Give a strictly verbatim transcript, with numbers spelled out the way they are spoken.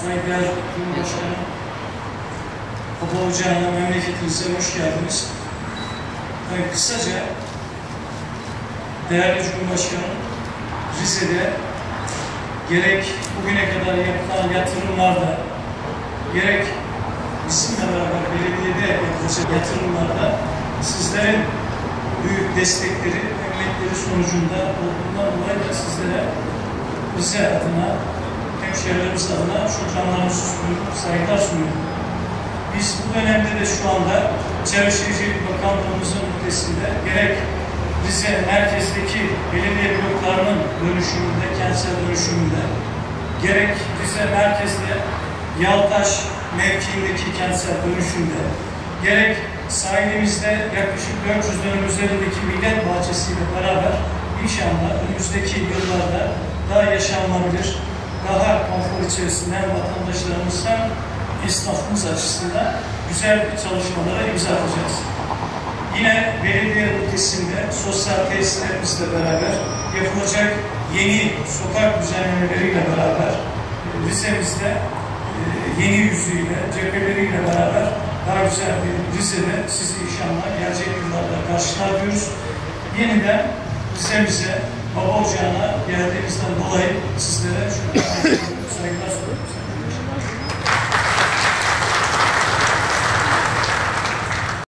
saygıdeğer Cumhurbaşkanı, Baba Ocağı'na, memleketinize hoş geldiniz. Yani kısaca, değerli Cumhurbaşkanım, Rize'de gerek bugüne kadar yapılan yatırımlarda, gerek bizimle beraber belediyede yapılacak yatırımlarda sizlerin büyük destekleri, emekleri sonucunda olduğundan dolayı da sizlere Rize adına, hemşehrilerimiz adına şükranlarımızı sunuyorum, saygılar sunuyorum. Biz bu dönemde de şu anda Çevre Şehircilik Bakanlığımızın ülkesinde gerek Rize merkezdeki belediye bloklarının dönüşümünde, kentsel dönüşümünde, gerek Rize merkezde Yaltaş mevkiindeki kentsel dönüşümde, gerek sahilimizde yaklaşık dört yüz dönüm üzerindeki millet bahçesiyle beraber inşallah önümüzdeki yıllarda daha yaşanılabilir, daha konfor içerisinde hem vatandaşlarımız hem esnafımız açısından güzel çalışmalara imza atacağız. Yine belediye ülkesinde sosyal tesislerimizle beraber yapılacak yeni sokak düzenlemeleriyle beraber Rize'mizde yeni yüzüyle, cepheleriyle beraber daha güzel bir Rize'de sizi inşallah gelecek yıllarda karşılar diyoruz. Yeniden Rize'mize, Baba Ocağı'na geldiğinizden dolayı sizlere şükran saygılar sunuyorum.